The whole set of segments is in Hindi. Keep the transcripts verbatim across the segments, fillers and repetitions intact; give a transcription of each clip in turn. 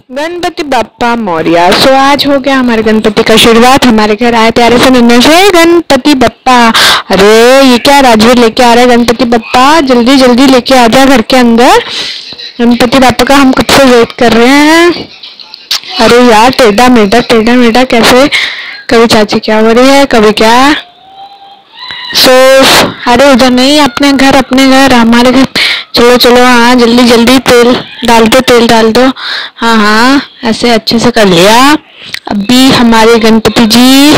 गणपति बप्पा मौर्य। सो आज हो गया हमारे गणपति का शुरुआत। हमारे घर आए प्यारे से नन्हे से गणपति बप्पा। अरे ये क्या राजवीर लेके आ रहा है गणपति बप्पा, जल्दी जल्दी लेके आ जा घर के अंदर। गणपति बप्पा का हम कब से वेट कर रहे हैं। अरे यार टेढ़ा मेढ़ा टेढ़ा मेढ़ा कैसे, कभी चाची क्या हो रही है कभी क्या। सो अरे उधर नहीं, अपने घर अपने घर हमारे घर। चलो चलो हाँ जल्दी जल्दी तेल डाल दो तेल डाल दो। हाँ हाँ ऐसे अच्छे से कर लिया। अभी हमारे गणपति जी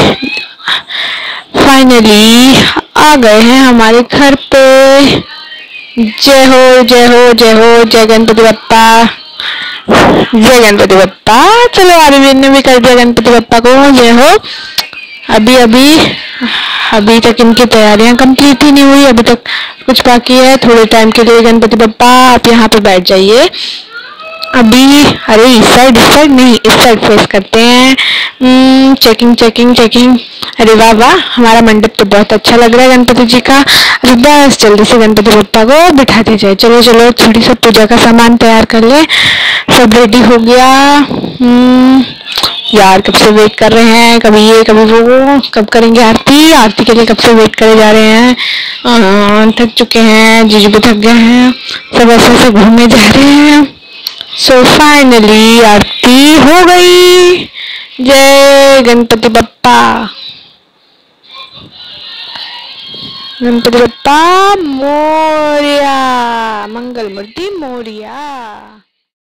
फाइनली आ गए हैं हमारे घर पे। जय हो जय हो जय हो जय गणपति बप्पा, जय गणपति बप्पा। चलो आरवीर ने भी कर दिया गणपति बप्पा को जय हो। अभी अभी अभी तक इनकी तैयारियां कंप्लीट ही नहीं हुई, अभी तक कुछ बाकी है। थोड़े टाइम के लिए गणपति बप्पा आप यहाँ पे बैठ जाइए अभी। अरे इस साइड इस साइड नहीं, इस साइड फेस करते हैं। Checking checking checking. अरे वाह वाह हमारा मंडप तो बहुत अच्छा लग रहा है गणपति जी का। अरे बस जल्दी से गणपति बप्पा को बिठा दिया जाए। चलो चलो थोड़ी सा पूजा का सामान तैयार कर ले। सब रेडी हो गया। हम्म यार कब से वेट कर रहे हैं, कभी ये कभी वो, कब करेंगे आरती। आरती के लिए कब से वेट करे जा रहे हैं। थक चुके हैं, जीजू भी थक गए हैं, सब ऐसे ऐसे घूमने जा रहे हैं। सो फाइनली आरती हो गई। जय गणपति बप्पा, गणपति बप्पा मोरया, मंगल मूर्ति मोरया।